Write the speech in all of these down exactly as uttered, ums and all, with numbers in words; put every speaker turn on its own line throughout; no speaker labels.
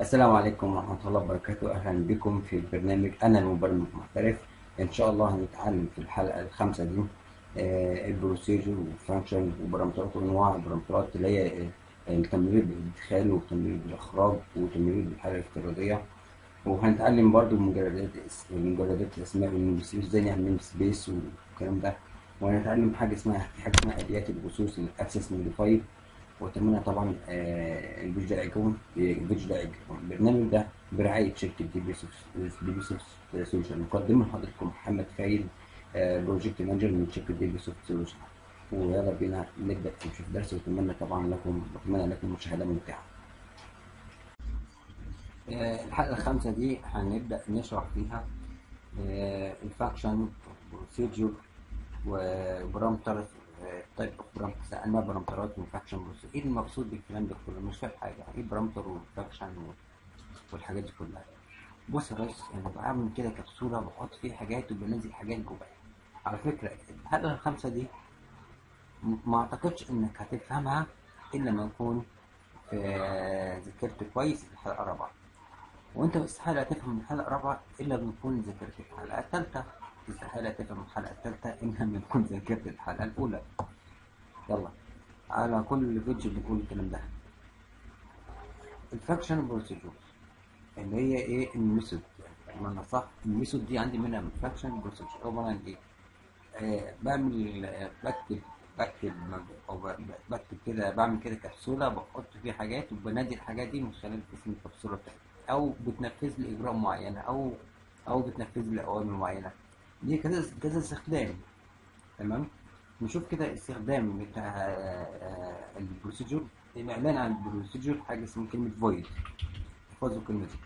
السلام عليكم ورحمة الله وبركاته. أهلا بكم في برنامج أنا المبرمج محترف. إن شاء الله هنتعلم في الحلقة الخامسة دي آه، البروسيجر والفانكشن وبرامترات وأنواع البرامترات اللي هي آه، التمرير بالإدخال والتمرير بالإخراج والتمرير بالحالة الافتراضية. وهنتعلم برضو مجردات مجردات الأسماء والنمسيس، إزاي نعمل نيم سبيس والكلام ده. وهنتعلم حاجة اسمها في حاجة اسمها آليات الخصوص الأكسس موديفاي. وتمنى طبعا آه، الفيديو ده يعجبكم الفيديو ده يعجبكم. البرنامج ده برعاية شركة دي بي سوفت سولوشن. مقدم لحضراتكم محمد فايد، آه، بروجكت مانجر من شركة دي بي سوفت سولوشن. ويلا بينا نبدأ نشوف درس، وأتمنى طبعا لكم أتمنى لكم مشاهدة ممتعة. آه، الحلقة الخامسة دي هنبدأ نشرح فيها الفاكشن بروسيجر وبرامتر تايب اوف برامتر، انواع برامترات وفاكشن بروسيجر. ايه المقصود بالكلام ده كله؟ مش فاهم حاجة. ايه برامتر وفاكشن والحاجات دي كلها؟ بص يا ريس، انا بعمل كده كبسولة بحط فيه حاجات وبنزل حاجات جواها. على فكرة الحلقة الخامسة دي ما اعتقدش انك هتفهمها الا لما يكون آه، ذاكرت كويس الحلقة الرابعة. وانت استحالة تفهم الحلقة الرابعة الا لما تكون ذاكرت الحلقة الثالثة. استحالة تفهم الحلقة الثالثة الا لما تكون ذاكرت الحلقة الاولى. يلا، على كل فيديو بنقول الكلام ده. الفاكشن بروسيجر اللي هي ايه؟ الميثود. بمعنى صح، الميثود دي عندي منها من فاكشن بروسيجر. عبارة عن ايه؟ آه بعمل آه بكتب بكتب او ب- بكتب كده، بعمل كده كبسولة بحط فيه حاجات وبنادي الحاجات دي من خلال اسم الكبسولة بتاعتي، او بتنفذ لي اجراء معينة، او او بتنفذ لي اوامر معينة. دي كذا كذا استخدام. تمام. نشوف كده استخدام بتاع آه، البروسيجر. الاعلان عن البروسيجر حاجة اسمها كلمة void. احفظوا الكلمة دي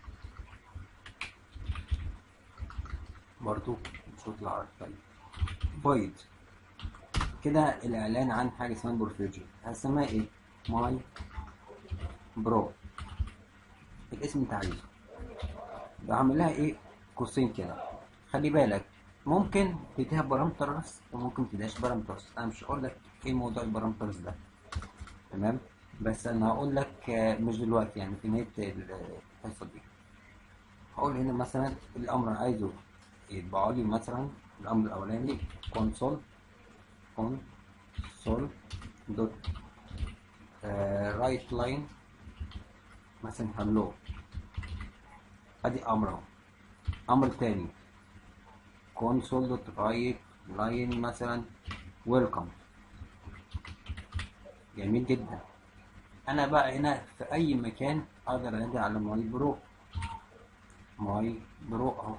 برضو بصوت العربي. طيب، void كده الاعلان عن حاجه اسمها بروسيجر. هسميها ايه؟ ماي برو. الاسم انت عايزه. بعمل لها ايه؟ قوسين كده. خلي بالك، ممكن تديها بارامترز وممكن تديهاش بارامترز. انا مش هقول لك ايه موضوع البارامترز ده، تمام؟ بس انا هقول لك آه، مش دلوقتي، يعني في نهايه الحصه دي. هقول هنا مثلا الامر عايزه يطبعوا لي مثلا الامر الاولاني console console دوت رايت لاين مثلا هلو. ادي امر اهو. امر تاني console دوت رايت لاين مثلا ويلكم. جميل جدا. انا بقى هنا في اي مكان اقدر انادي على ماي برو. ماي برو اهو.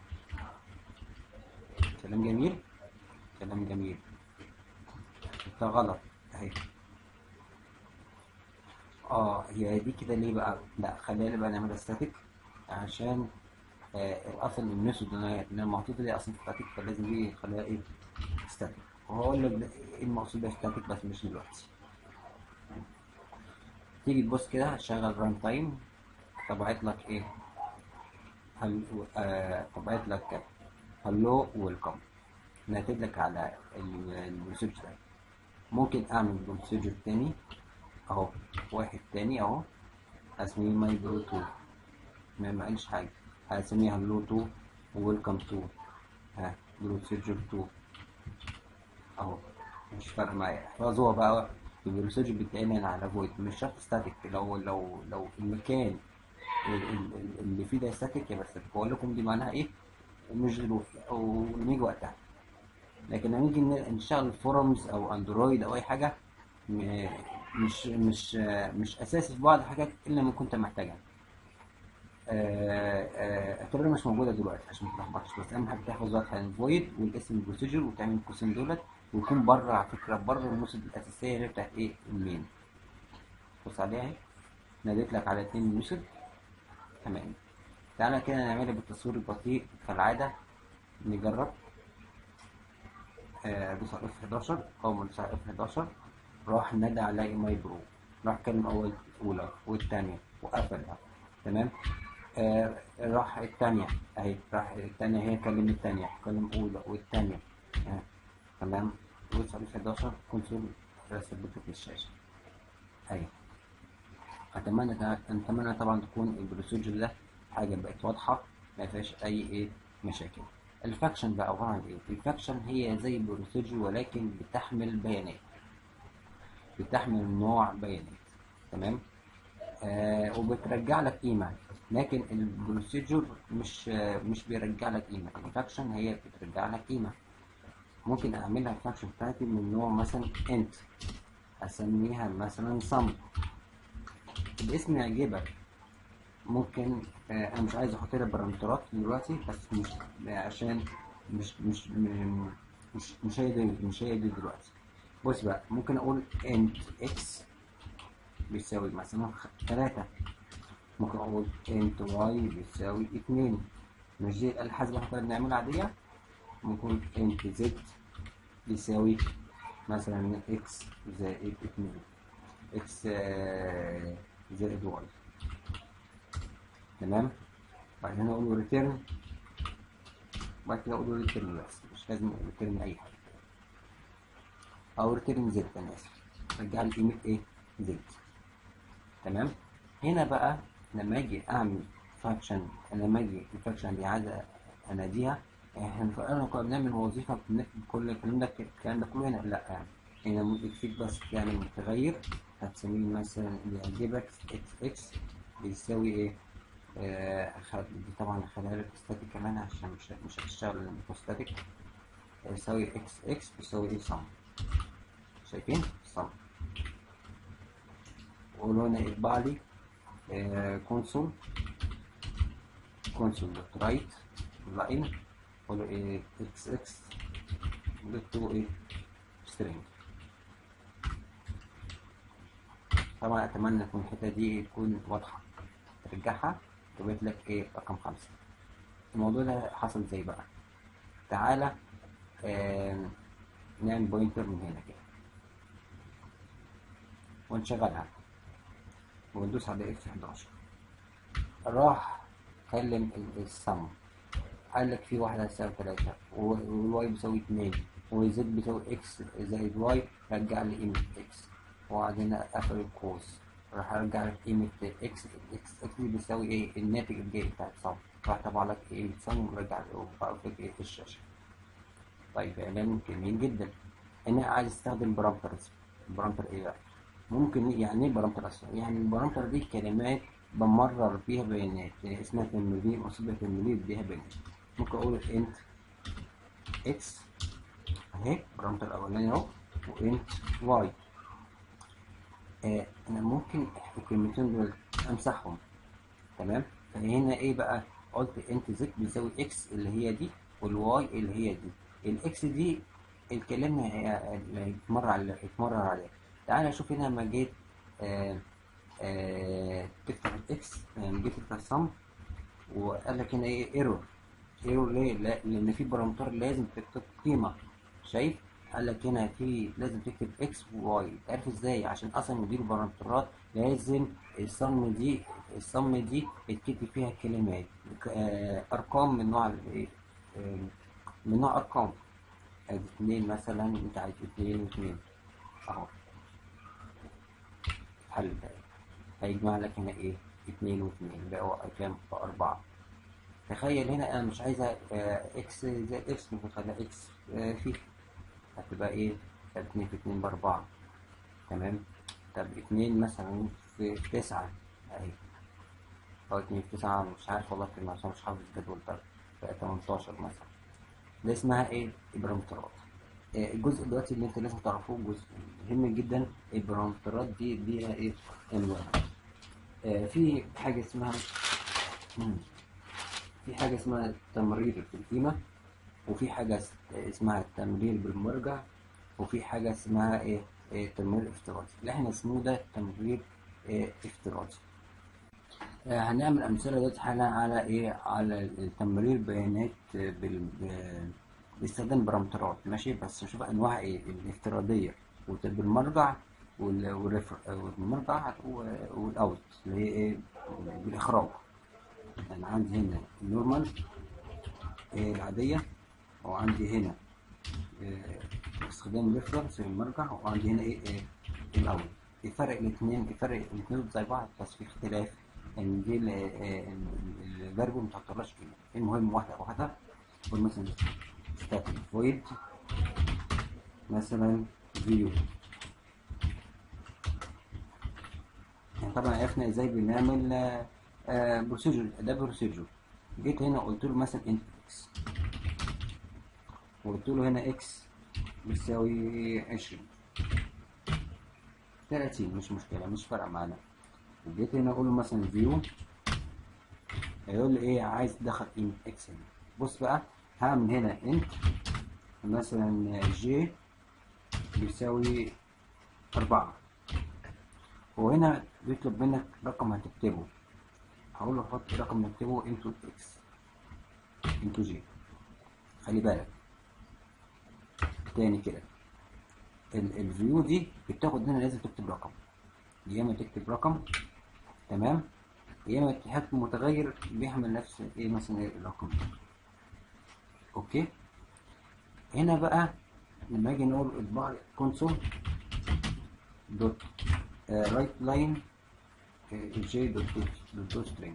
كلام جميل، كلام جميل. ده غلط اهي. اه، هي دي كده ليه بقى؟ لا، خلينا بقى نعملها ستاتيك عشان آه الاصل الميثود اللي انا محطوطه دي اصلا ستاتيك، فلازم دي خليها ايه؟ ستاتيك. وهقول لك ايه المقصود بستاتيك بس مش دلوقتي. تيجي تبص كده هتشغل ران تايم، طبعت لك ايه؟ هل آه طبعت لك هلو ويلكم، ناتج لك على البروسيجر ده. ممكن اعمل بروسيجر تاني اهو، واحد تاني اهو، اسميه ماي برو تو. ما ما قالش حاجه، هسميها هلو تو وويلكم تو. ها، بروسيجر تو اهو. مش فارق معايا، احفظوها بقى. البروسيجر بتتعمل على فويد، مش شرط ستاتيك. لو لو لو المكان ال- ال- اللي فيه ده ستاتيك يبقى ستاتيك. بقول لكم دي معناها ايه ومش ظروف، او نيجي وقتها. لكن لما نيجي ن- نشتغل فورمز او اندرويد او اي حاجه، م- مش مش مش اساسي في بعض الحاجات الا لما كنت محتاجها. آه، آه، اعتبرها مش موجوده دلوقتي عشان ما تلخبطش. بس اهم حاجه تحفظ واضحه الفويد والاسم البروسيجر وتعمل القوسين دولت، ويكون بره على فكره، بره الميثود الاساسيه اللي بتاعت ايه؟ المين. بص عليها اهي، ناديت لك على اتنين ميثود. تمام. تعالى كده نعملها بالتصوير البطيء كالعاده. نجرب. آه، دوس على اف حداشر. اول ما دوس على اف حداشر راح نادى على ماي برو. راح كلم اول اولى والثانيه وقفلها. تمام. آه راح الثانيه اهي، راح الثانيه هي كلم الثانيه، كلم اولى والثانيه. آه. تمام. دوس على اف حداشر كونسول، رسل لك الشاشه اهي. اتمنى اتمنى طبعا تكون البروسيجر ده حاجه بقت واضحه ما فيهاش اي ايه مشاكل. الفاكشن بقى عباره عن ايه؟ الفاكشن هي زي البروسيجر ولكن بتحمل بيانات، بتحمل نوع بيانات. تمام. آه وبترجع لك قيمه، لكن البروسيجر مش آه مش بيرجع لك قيمه. الفاكشن هي بترجع لك قيمه. ممكن اعملها الفاكشن بتاعتي من نوع مثلا انت، اسميها مثلا sum. الاسم يعجبك. ممكن آه انا مش عايز احط لها بارامترات دلوقتي، بس مش عشان مش مش م- مش مش هي دي مش هي دي دلوقتي. بص بقى، ممكن اقول int x بيساوي مثلا ثلاثة. ممكن اقول int y بيساوي اتنين. مش دي الحاسبة اللي احنا بنعملها عادية. ممكن int z بيساوي مثلا x زائد اتنين، x آه، زائد y. تمام. بعدين اقول له ريتيرن، وبعد كده اقول له ريتيرن بس، مش لازم ريتيرن اي حاجه، او ريتيرن زد. انا اسف، رجع لي قيمه ايه؟ زد. تمام. هنا بقى لما اجي اعمل فاكشن، لما اجي الفاكشن دي عايز اناديها، احنا فعلا كنا بنعمل وظيفه بنكتب كل الكلام ده الكلام ده كله هنا؟ لا، يعني هنا ممكن تكتب بس تعمل متغير هتسميه مثلا اللي يعجبك اكس اكس بيساوي ايه؟ آه دي طبعا هخليها لك ستاتيك كمان عشان مش مش هتشتغل ستاتيك. يساوي اكس اكس بيساوي ايه؟ صم. شايفين؟ صم. وقولوا هنا اطبع لي كونسول كونسول دوت رايت لاين، قولوا ايه؟ اكس اكس دوت ايه؟ سترينج. طبعا اتمنى تكون الحته دي تكون واضحه. ترجعها تبقى لك ايه؟ رقم خمسة. الموضوع ده حصل ازاي بقى؟ تعالى آه نعمل بوينتر من هنا كده ونشغلها وندوس على اف حداشر. راح كلم السم، قال لك في واحدة هتساوي تلاتة والواي بيساوي اتنين وزد بيساوي اكس زائد واي، رجع لي قيمة اكس. وبعدين قفل القوس، راح ارجع لك قيمة اكس. اكس اكس بيساوي ايه؟ الناتج الجاي بتاع السم. راح طبع لك ايه؟ السم ورجع لك ايه؟ الشاشة. طيب اعلان جميل جدا. هنا عايز استخدم بارامترز. البارامتر ايه بقى؟ ممكن يعني ايه بارامتر اصلا؟ يعني البارامتر دي كلمات بمرر فيها بيانات، يعني اسمها تمرين، مصيبة تمرير بيها بيانات. ممكن اقول انت اكس اهي البارامتر الاولاني اهو، وانت واي. آه انا ممكن الكلمتين دول امسحهم. تمام. فهنا ايه بقى؟ قلت انت زد بيساوي اكس اللي هي دي، والواي اللي هي دي. الاكس دي الكلام يتمرر على يتمرر عليها. تعالى شوف هنا لما جيت آه آه تفتح الاكس، يعني جيت تفتح الصم وقال لك هنا ايه؟ ايرور. ايرور ليه؟ لا، لان في بارامتر لازم تكتب قيمه. شايف؟ قال لك هنا في لازم تكتب اكس وواي. تعرف ازاي؟ عشان اصلا مدير البارامترات لازم الصم دي الصم دي يتكتب فيها كلمات آه ارقام من نوع الايه؟ آه من نوع ارقام. ادي اتنين مثلا، انت عايز اتنين واتنين اهو. حل ده هيجمع لك هنا ايه؟ اتنين واتنين بقوا كام؟ اربعة. تخيل هنا انا مش عايزة آه اكس زائد اكس، ممكن اخليها اكس آه في هتبقى ايه؟ طب اتنين في اتنين باربعة. تمام. طب اتنين مثلا في تسعة اهي، او اتنين في تسعة مش عارف والله في المعصوم مش حافظ الجدول ده، بقى تمنتاشر مثلا. ده اسمها ايه؟ البارامترات. آه الجزء دلوقتي اللي انت لازم تعرفوه جزء مهم جدا. البارامترات دي ليها ايه؟ انواع. آه في حاجة اسمها مم. في حاجة اسمها تمرير بالقيمة، وفي حاجة اسمها التمرير بالمرجع، وفي حاجة اسمها ايه؟ إيه تمرير افتراضي. اللي احنا اسمه ده تمرير إيه؟ افتراضي. آه هنعمل امثلة دلوقتي حالا على ايه؟ على تمرير بيانات بال... باستخدام بارامترات. ماشي، بس نشوف انواع ايه؟ الافتراضية والمرجع والمرجع والاوت اللي هي ايه؟ بالاخراج. يعني عندي هنا النورمال إيه العادية، وعندي هنا إيه استخدام الريفرنس المرجع، وعندي هنا ايه, إيه الاول. يفرق الاثنين، يفرق الاثنين زي بعض، بس في اختلاف ان دي الفيرب ما تحطلهاش قيمه. المهم واحده واحده. قول مثلا ستاتيك فويد مثلا فيو. يعني طبعا عرفنا ازاي بنعمل بروسيجر، ده بروسيجر. جيت هنا قلت له مثلا انت اكس، وقلت له هنا اكس بيساوي عشرين تلاتين، مش مشكله، مش فارقه معانا. وجيت هنا اقول له مثلا فيو، هيقول لي ايه؟ عايز تدخل قيمه اكس هنا. بص بقى، هعمل هنا انت مثلا جي بيساوي أربعة، وهنا بيطلب منك رقم هتكتبه. هقول له حط رقم نكتبه انتو اكس انتو جي. خلي بالك تاني كده، الفيو دي بتاخد هنا لازم تكتب رقم، يا اما تكتب رقم تمام، يا اما تحط متغير بيحمل نفس ايه مثلا ايه الرقم ده. اوكي. هنا بقى لما اجي نقول اطبع كونسول دوت رايت لاين جي دوت دوت سترينج،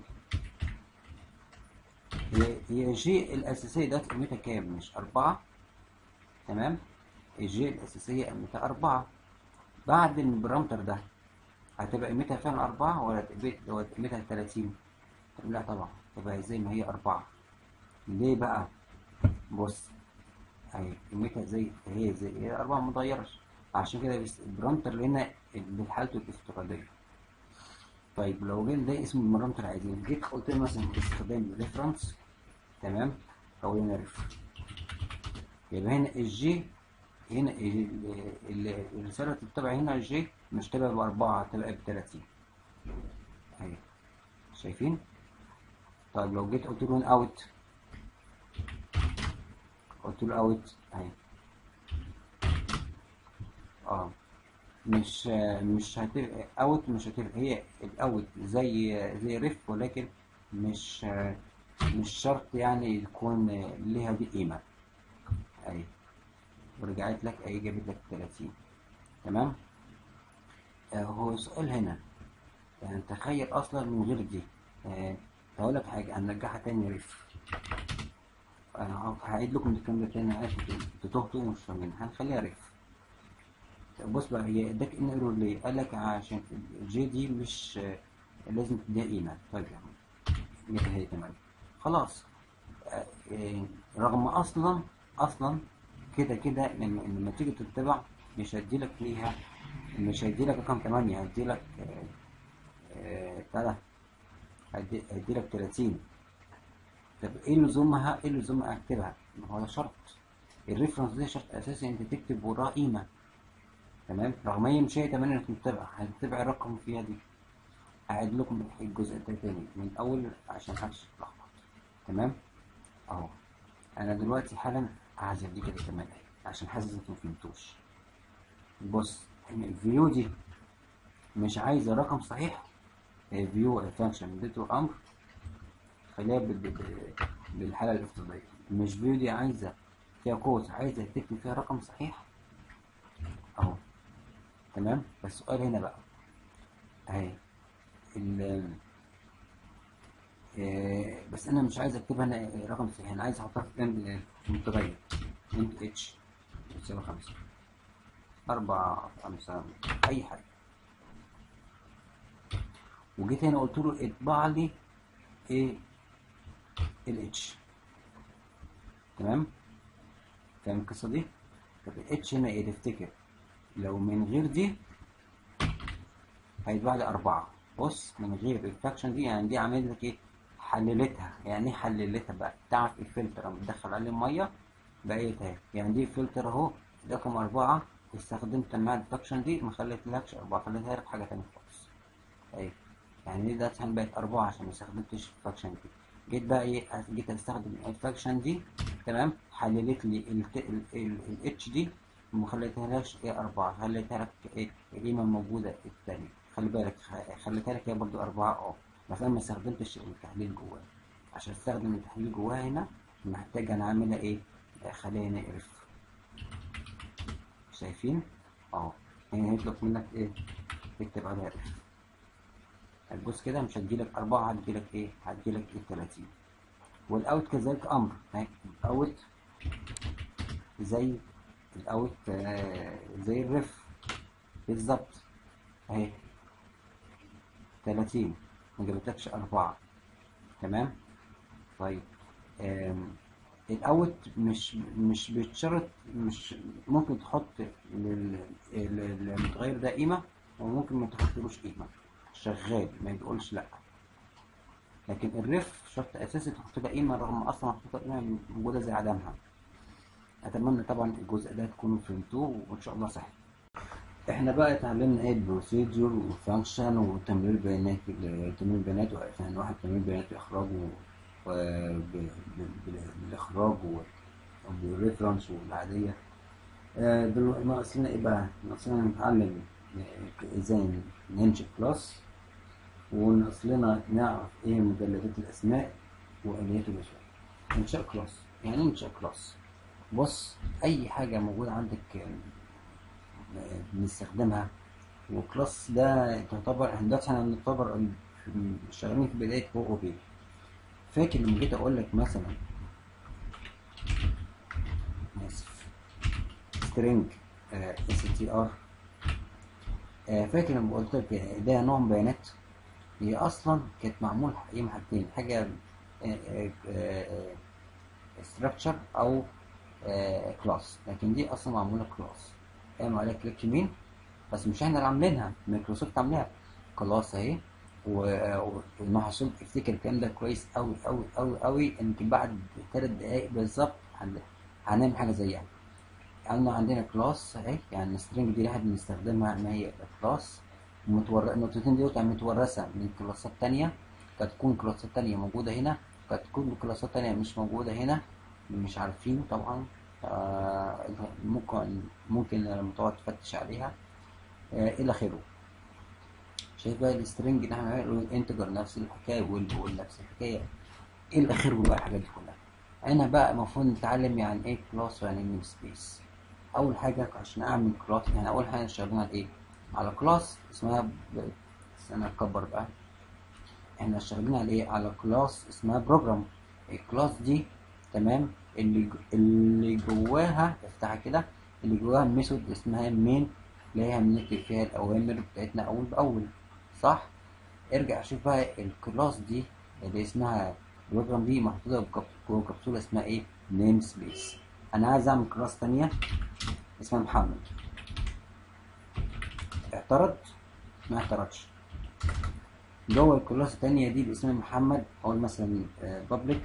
هي هي جي الاساسيه ده قيمتها كام؟ مش أربعة، تمام. الجي الاساسيه قيمتها أربعة، بعد البرامتر ده هتبقى قيمتها فعلا أربعة ولا ولا قيمتها تلاتين؟ طب لا طبعا تبقى زي ما هي أربعة. ليه بقى؟ بص اهي قيمتها زي هي زي هي أربعة متغيرش، عشان كده البرامتر هنا بحالته الافتراضية. طيب لو جينا ده اسم البرامتر عايزين، جيت قلت له مثلا استخدام ريفرنس تمام، او هنا ريف، يبقى هنا الجي هنا الرسالة اللي بتتبع هنا الجي مش تبقى بأربعة، تبقى بتلاتين اهي، شايفين؟ طيب لو جيت قلت له اوت، قلت له اوت اهي، اه مش مش هتبقى اوت، مش هتبقى هي الاوت زي زي ريف، ولكن مش مش شرط يعني يكون ليها دي قيمة اهي، ورجعت لك اهي جابت لك تلاتين تمام. آه هو سؤال هنا، يعني تخيل اصلا من غير دي. آه هقول لك حاجة، هنرجعها تاني ريف. انا هعيد لكم الكلام ده تاني، عارف انتوا تهتوا ومش فاهمين، هنخليها ريف. بص بقى، هي اداك ان ايرور ليه؟ قال لك عشان الجي دي مش لازم تديها قيمه. طيب يا عم جت اهي تمام خلاص. آه، آه، رغم اصلا اصلا كده كده لما لما تيجي تتبع مش هيديلك ليها، مش هيديلك رقم تمانية، هيديلك بتاع ده، هيدي- هيديلك تلاتين. طب ايه لزومها؟ ايه لزومها اكتبها؟ ما هو ده شرط، الريفرنس دي شرط اساسي انت تكتب وراه قيمه تمام، رغم هي مش هي تمانية اللي هتتبع، هتتبع الرقم فيها دي. هعيد لكم الجزء ده تاني من الاول عشان محدش يتلخبط تمام. اهو انا دلوقتي حالا هعزل دي كده كمان اهي عشان حاسس انتوا مفهمتوش. بص ان الفيو دي مش عايزه رقم صحيح، فيو فانكشن اديته امر خليها بال- بال- بالحاله الافتراضيه، مش فيو دي عايزه فيها قوس، عايزه تكتب فيها رقم صحيح اهو تمام. بس السؤال هنا بقى اهي ال آه، بس انا مش عايز اكتبها انا رقم صحيح، انا عايز احطها في جنب متغير انت اتش يساوي خمسة، أربعة خمسة أي حاجة. وجيت هنا قلت له اطبع لي ايه الاتش تمام. فاهم القصة دي؟ طب الاتش هنا ايه تفتكر؟ لو من غير دي هيطبع لي أربعة. بص من غير الفاكشن دي يعني دي عملت لك ايه؟ حللتها. يعني ايه حللتها بقى؟ تعرف الفلتر لما بتدخل عليه مية بقيت اهي، يعني دي فلتر اهو رقم أربعة، استخدمت مع الفاكشن دي ما خليتلكش أربعة، خليتها لك حاجة تانية خالص اهي. يعني دي دلوقتي بقت أربعة عشان ما استخدمتش الفاكشن دي. جيت بقى ايه؟ جيت استخدم الفاكشن دي تمام، حللت لي الاتش دي وما خليتهاش ايه أربعة، خليتها لك ايه القيمة موجودة التانية. خلي بالك خليتها لك هي برضو أربعة اه، بس أنا ما استخدمتش التحليل جواها. عشان استخدم التحليل جواها هنا محتاج انا اعملها ايه؟ خليها نقرف. شايفين؟ اهو هنا هيطلب منك ايه؟ اكتب عليها ريف. هتبص كده مش هتجيلك أربعة، هتجيلك إيه؟ هتجيلك إيه تلاتين. والأوت كذلك أمر، أهي الأوت زي الأوت آه زي الريف بالظبط أهي تلاتين، ما جابتلكش أربعة. تمام. طيب الاوت مش مش بيتشرط، مش ممكن تحط لل- للمتغير ده قيمه وممكن ما تحطلوش قيمه، شغال ما بيقولش لا. لكن الريف شرط اساسي تحط له قيمه رغم اصلا محطوطه قيمه موجوده زي عدمها. اتمنى طبعا الجزء ده تكونوا فهمتوه وان شاء الله صح. احنا بقى اتعلمنا ايه البروسيدجر وفانكشن وتمرير البيانات، تمرير البيانات يعني واحد تمرير البيانات واخراجه بالاخراج والريفرنس والعاديه. آه، دلوقتي ناقص لنا ايه بقى؟ ناقص لنا نتعلم آه، ازاي ننشئ كلاس، وناقص لنا نعرف ايه مجلدات الاسماء واليات الاسماء. انشاء كلاس يعني ايه انشاء كلاس؟ بص، اي حاجه موجوده عندك آه، بنستخدمها، وكلاس ده تعتبر احنا دلوقتي احنا بنعتبر شغالين في بدايه او او بي. فاكر لما جيت اقول لك مثلا اسف سترينج اس تي ار، فاكر لما قلت لك ده نوع من بيانات؟ هي اصلا كانت معمول ايه من حاجتين، حاجه ستراكشر او كلاس، لكن دي اصلا معموله كلاس. قاموا عليها كليك يمين، بس مش احنا اللي عاملينها، مايكروسوفت عاملاها كلاس اهي. ومحصول افتكر الكلام ده كويس قوي قوي قوي قوي، يمكن بعد ثلاث دقايق بالظبط هنعمل حاجه زيها. يعني عندنا كلاس اهي، يعني السترنج دي اللي احنا بنستخدمها ان هي كلاس متور... النقطتين دول متورثه من كلاسات تانية، قد تكون كلاسات تانية موجوده هنا، قد تكون كلاسات تانية مش موجوده هنا، مش عارفينه طبعا. آه ممكن ممكن لما تقعد تفتش عليها آه الى اخره. شايف بقى السترنج اللي احنا بنعمله الانتجر نفس الحكايه، والبول نفس الحكايه الى اخره بقى الحاجات دي كلها. هنا بقى المفروض نتعلم يعني ايه كلاس ويعني ايه نيم سبيس. اول حاجه عشان اعمل كلاس، يعني اول حاجه اشتغلنا على ايه؟ على كلاس اسمها ب... استنى اكبر بقى. احنا اشتغلنا على ايه؟ على كلاس اسمها بروجرام. الكلاس دي تمام اللي اللي جواها افتحها كده، اللي جواها ميثود اسمها مين، اللي هي هنكتب فيها الاوامر بتاعتنا اول باول، صح؟ ارجع شوف بقى الكلاس دي اللي اسمها بروجرام دي محطوطه جوه كبسوله اسمها ايه؟ نيم سبيس. انا عايز اعمل كلاس تانية اسمها محمد. اعترض؟ ما اعترضش. جوه الكلاس التانية دي اللي اسمها محمد اقول مثلا بابليك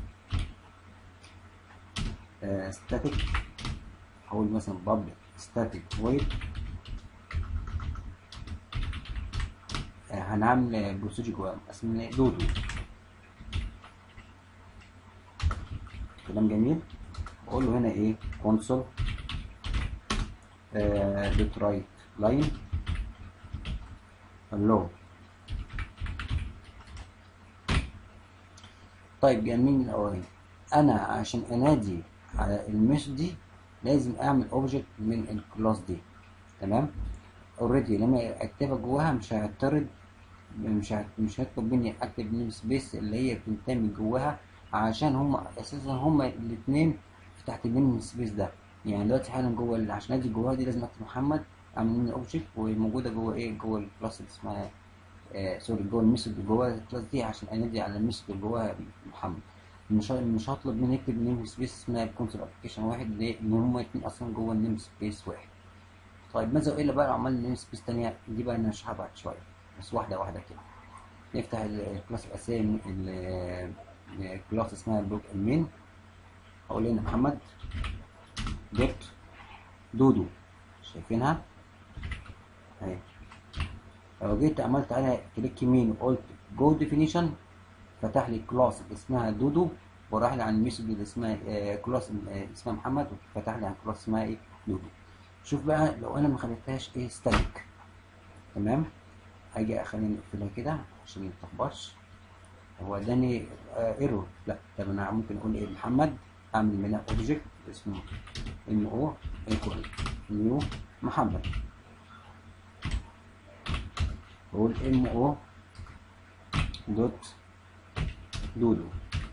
ستاتيك، اقول مثلا بابليك ستاتيك void. هنعمل بروسيجر جوه اسمه دودو. كلام جميل. اقول له هنا ايه؟ كونسول دوت رايت لاين اللو. طيب جميل الاولاني. انا عشان انادي على الميثود دي لازم اعمل اوبجكت من الكلاس دي، تمام؟ اوريدي لما اكتبها جواها مش هيعترض، مش هت... مش هيطلب مني اكتب نيم سبيس اللي هي بتنتمي جواها، عشان هما اساسا هما الاثنين تحت النيم سبيس ده. يعني دلوقتي حالا جوه ال- عشان ادي جواها دي لازم اكتب محمد، اعمل مني اوبجكت وموجوده جوه ايه؟ جوه الكلاس اللي اسمها آه سوري جوه الميثود اللي جوه الكلاس دي، عشان انادي على الميثود اللي جواها محمد. مش مش هطلب مني يكتب نيم سبيس اسمها كونسول ابلكيشن واحد، ليه؟ ان هما الاثنين اصلا جوه النيم سبيس واحد. طيب ماذا الا بقى لو عملنا نيم سبيس تانية؟ دي بقى انا هشرحها بعد شويه، بس واحده واحده كده. نفتح الكلاس الاساسي، الكلاس اسمها البلوك المين. هقول هنا محمد جبت دودو، شايفينها اهي. لو جيت عملت عليها كليك يمين وقلت جو ديفينيشن، فتح لي كلاس اسمها دودو، وراح لي على الميثود اللي اسمها آه كلاس آه اسمها محمد، وفتح لي على كلاس اسمها ايه؟ دودو. شوف بقى لو انا ما خليتهاش ايه؟ ستاتيك، تمام؟ هاجي اخليني اقفلها كده عشان ما تتلخبطش. هو اداني ايرور، لا. طب انا ممكن اقول ايه؟ محمد، اعمل منها اوبجكت اسمه ام او ايكوال نيو محمد. بقول ام او دوت دودو.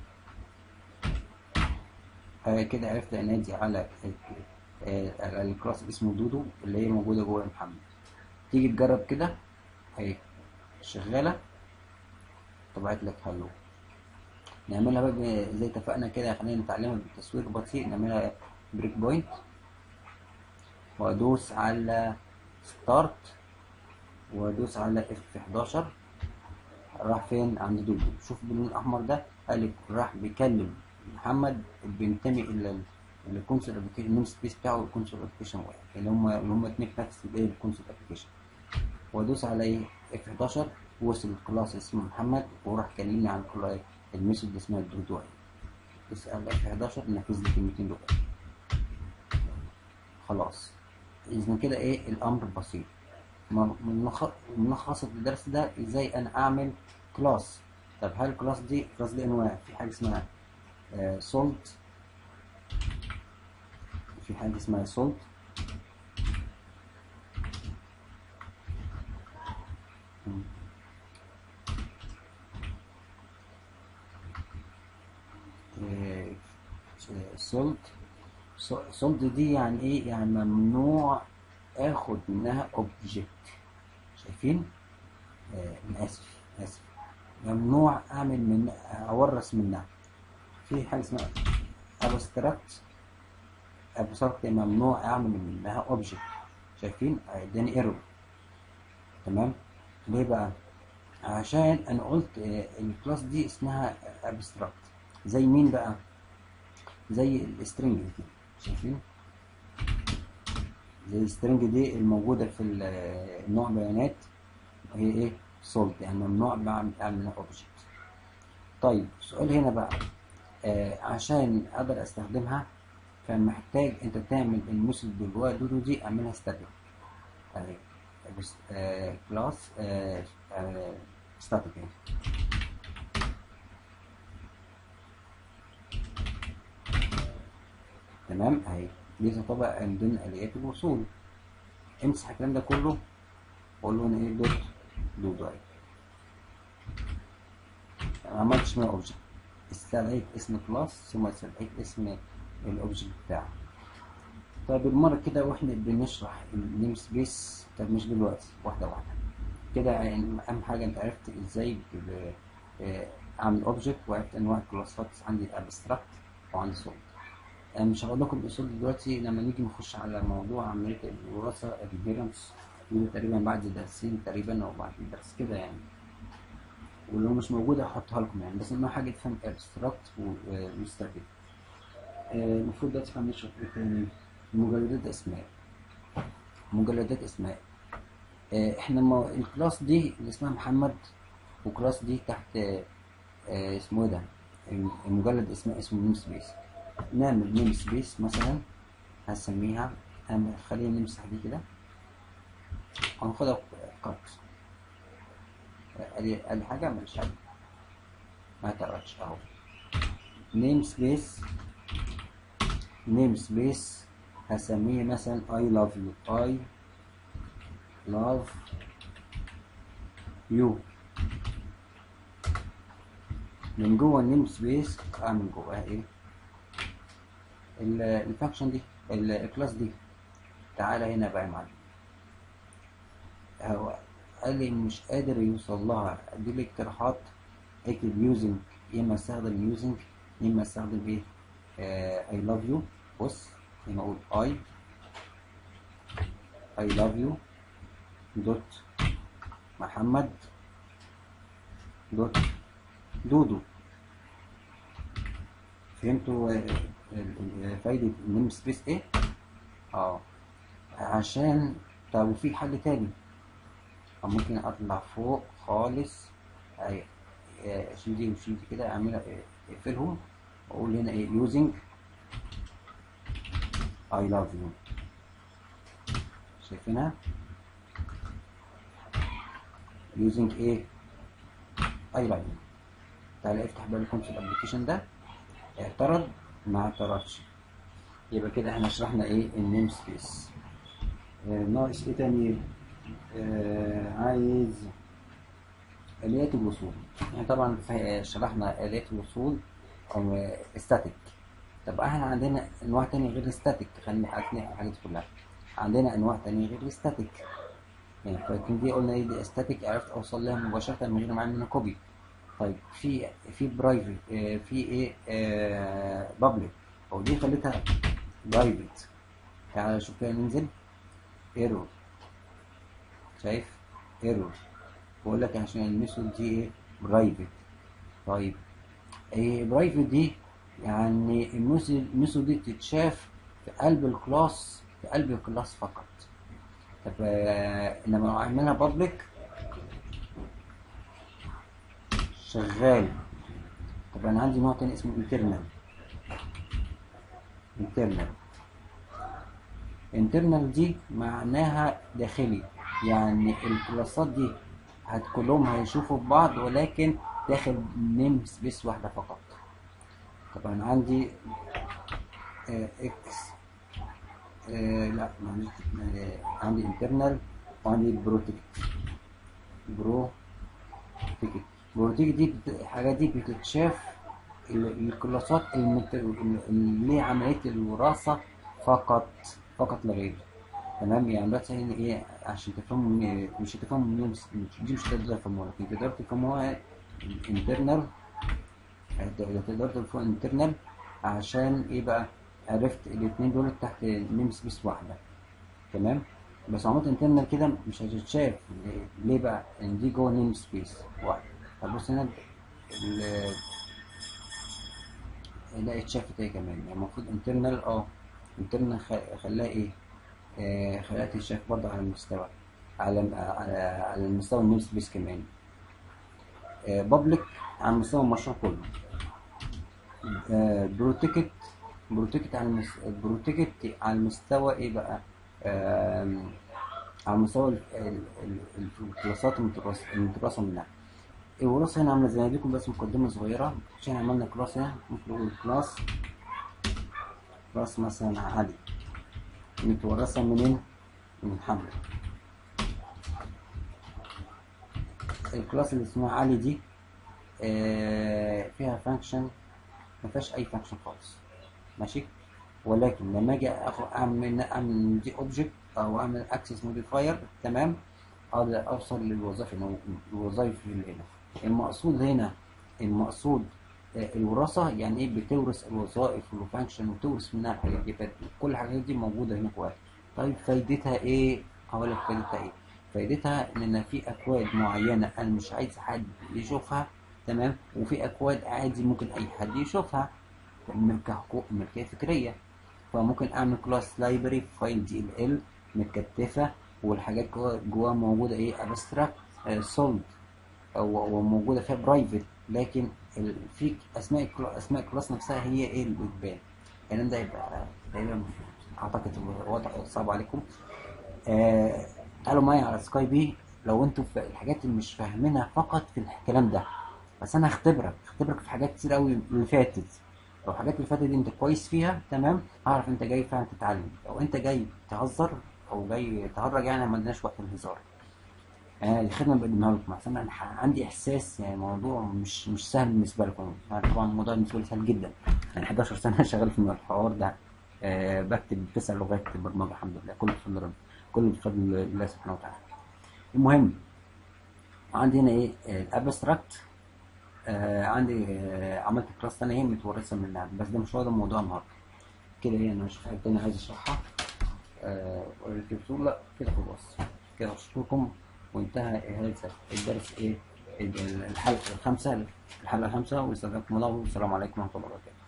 آه كده عرفت انادي على آه الكلاس اسمه دودو اللي هي موجوده جوه محمد. تيجي تجرب كده اهي شغاله، طبعت لك هلو. نعملها بقى زي اتفقنا كده، خلينا نتعلمها بالتصوير بطيء. نعملها بريك بوينت وادوس على ستارت وادوس على اف حداشر. راح فين؟ عند دودو. شوف باللون الاحمر ده قال راح بيكلم محمد بينتمي الى الكونسول ابلكيشن، النيم سبيس بتاعه الكونسول ابلكيشن واحد اللي هم اللي هم اتنين في نفس الايه الكونسول ابلكيشن. وادوس على ايه اف حداشر وصل الكلاس اسمه محمد وراح كلمني عن الميثود اللي اسمها دودو. دوس على اف حداشر نفذ لي الكلمتين دول. خلاص اذا كده ايه الامر بسيط. ملخص الدرس ده ازاي انا اعمل كلاس. طب هل الكلاس دي كلاس دي انواع؟ في حاجه اسمها سولت، في حاجه اسمها سولت سولت سولت دي يعني ايه؟ يعني ممنوع اخد منها اوبجكت. شايفين؟ آه اسف اسف ممنوع اعمل من اورث منها. في حاجه اسمها ابستراكت، ابستراكت ممنوع اعمل منها اوبجكت. شايفين؟ اداني ايرور. تمام. ليه بقى؟ عشان انا قلت الكلاس دي اسمها ابستراكت. زي مين بقى؟ زي السترنج دي. شايفين؟ زي السترنج دي الموجوده في النوع بيانات هي ايه؟ سولت، يعني ممنوع بعمل منها اوبجكت. طيب السؤال هنا بقى آه عشان اقدر استخدمها فمحتاج انت تعمل الميثود جوه دودو دي اعملها ستاتيك. اهي بس آه كلاس آه آه ستاتيك اهي. تمام اهي. دي تعتبر من ضمن اليات الوصول. امسح الكلام ده كله واقول له انا ايه دوت دودو اهي. ما عملتش منها اوبجكت، استدعيت اسم كلاس ثم استدعيت اسم الاوبجكت بتاعه. طيب المرة كده واحنا بنشرح النيم سبيس. طب مش دلوقتي، واحدة واحدة كده. يعني اهم حاجة انت عرفت ازاي اعمل اوبجكت وعرفت انواع الكلاسات. عندي ابستراكت وعندي سولت. انا مش هقول لكم الاصول دلوقتي، لما نيجي نخش على موضوع عملية الوراثة الانهيرنس تقريبا بعد درسين تقريبا او بعد درس كده يعني. ولو مش موجودة هحطها لكم يعني، بس اهم حاجة تفهم ابستراكت ومستقبل. المفروض دلوقتي هنشرح ايه تاني؟ مجلدات اسماء. مجلدات اسماء اه احنا ما الكلاس دي اللي اسمها محمد وكلاس دي تحت اه اسمه ده مجلد اسماء اسمه نيم سبيس. نعمل نيم سبيس مثلا هسميها، خلينا نمسح دي كده هناخدها كات. ادي ادي حاجه مش حاجه ما تعرفش اهو. نيم سبيس نيم سبيس هسميه مثلا I love you. I love you. من جوه النيم سبيس اعمل جواها ايه؟ الفانكشن دي الكلاس دي. تعالى هنا بقى يا معلم. هو قال لي مش قادر يوصل لها، ادي لي اقتراحات. اكتب يوزنج، يا اما استخدم يوزنج يا اما استخدم ايه؟ آه I love you. بص هنا اقول I I love you دوت محمد دوت دودو. فهمتوا فايدة النيم سبيس ايه؟ اه عشان طب وفي حل تاني ممكن اطلع فوق خالص اشيل دي واشيل دي كده اعملها اقفلهم واقول هنا ايه يوزنج I love you. شايفينها؟ يوزنج ايه؟ I love you. تعالى افتح بقى الكونسول ابلكيشن ده. اعترض؟ ما اعترضش. يبقى كده احنا شرحنا ايه النيم سبيس. آه ناقص ايه تاني؟ آه عايز آليات الوصول. يعني طبعا في- شرحنا آليات الوصول أو استاتيك. طب احنا عندنا انواع تانية غير الستاتيك، خلينا عارفين الحاجات كلها. عندنا انواع تانية غير الستاتيك. يعني لكن دي قلنا ايه؟ دي ستاتيك، عرفت اوصل لها مباشرة من غير ما اعمل منها كوبي. طيب في في برايفت، في ايه، بابليك، او دي خليتها برايفت. تعالى شوف كده، ننزل ايرور. شايف؟ ايرور. بقول لك عشان الميثود دي ايه؟ برايفت. طيب ايه برايفت دي؟ يعني الميثود الميثود دي تتشاف في قلب الكلاس، في قلب الكلاس فقط. طب آه، انما لو اعملها بابليك شغال. طب انا عندي نوع تاني اسمه انترنال. انترنال انترنال دي معناها داخلي، يعني الكلاسات دي هت كلهم هيشوفوا في بعض ولكن داخل نيم سبيس واحدة فقط. طب انا عندي آه اكس، آه لا معلش، آه عندي انترنال وعندي بروتكت. برو تيكت بروتيك دي بت- الحاجات دي بتتشاف ال- الكلاسات المت- اللي هي عملية الوراثة فقط، فقط لا غير. تمام. يعني دلوقتي هنا ايه عشان تفهموا إن- مش هتفهموا منين، مش- دي مش هتقدر تفهموها، لكن تقدر تفهموها الانترنال. تقدر تفهموا الانترنال عشان ايه بقى؟ عرفت الاتنين دول تحت نيم سبيس واحدة. تمام. بس عملت انترنال كده مش هتتشاف. ليه ليه بقى؟ ان دي جوه نيم سبيس واحد. طب بص هنا ال- لا اتشافت ايه كمان؟ يعني المفروض انترنال اه انترنال خلاها ايه؟ آه خلاها تتشاف برضه على المستوى، على على على المستوى النيم سبيس كمان. آه بابليك على مستوى المشروع كله. آه بروتكت بروتكت على المس... بروتكت على المستوى ايه بقى؟ آه على مستوى ال- ال- ال- الكلاسات المتراص- المتراصة منها. الوراثة هنا عاملة زي ما اديكم بس مقدمة صغيرة. عشان عملنا كلاس هنا ممكن نقول كلاس كلاس مثلا عادي متورثة منين؟ من حمل. الكلاس اللي اسمها علي دي آه فيها فانكشن، ما فيهاش اي فانكشن خالص. ماشي. ولكن لما اجي اخد اعمل اعمل دي اوبجكت او اعمل اكسس موديفاير، تمام، اقدر اوصل للوظائف الوظائف اللي هنا. المقصود هنا، المقصود آه، الوراثة يعني ايه؟ بتورث الوظائف والفانكشن وتورث منها الحاجات دي. كل الحاجات دي موجودة هنا كويس. طيب فايدتها ايه؟ هقول لك فايدتها ايه. فايدتها ان في اكواد معينة انا مش عايز حد يشوفها، تمام، وفي اكواد عادي ممكن اي حد يشوفها كحقوق ملكية فكرية. فممكن اعمل كلاس لايبرري فايل دي ال ال متكتفة، والحاجات جوه جوه موجودة ايه؟ ابستراكت سولد، او موجودة فيها برايفت، لكن ال- في اسماء الكلا- اسماء الكلاس نفسها هي ايه اللي بتبان. الكلام ده يبقى تقريبا اعتقد واضح صعب عليكم. آه تعالوا معايا على سكاي بي لو انتوا في الحاجات اللي مش فاهمينها فقط في الكلام ده. بس انا هختبرك هختبرك في حاجات كتير قوي اللي فاتت. لو الحاجات اللي فاتت دي انت كويس فيها، تمام، هعرف انت جاي فعلا تتعلم. لو انت جاي تهزر او جاي تهرج، يعني ما عندناش وقت للهزار. يعني الخدمه اللي بقدمها لكم عشان انا ح- عندي احساس يعني الموضوع مش مش سهل بالنسبه لكم. يعني طبعا الموضوع بالنسبه لي سهل جدا. يعني حداشر سنه شغال في الحوار ده. أه بكتب تسع لغات برمجه الحمد لله، كله بفضل ربنا، كله بفضل الله سبحانه وتعالى. المهم عندي هنا ايه؟ الابستراكت. آه عندي آه عملت كلاس تانية هي متورثة من اللعب، بس ده مش هو ده الموضوع النهاردة. كده ايه؟ انا اشوف حاجة تانية عايز اشرحها. آه والكبسول لا كده خلاص. كده اشكركم وانتهى هذا الدرس ايه؟ ال- الحلقة الخامسة الحلقة الخامسة، واستودعكم الله والسلام عليكم ورحمة الله وبركاته.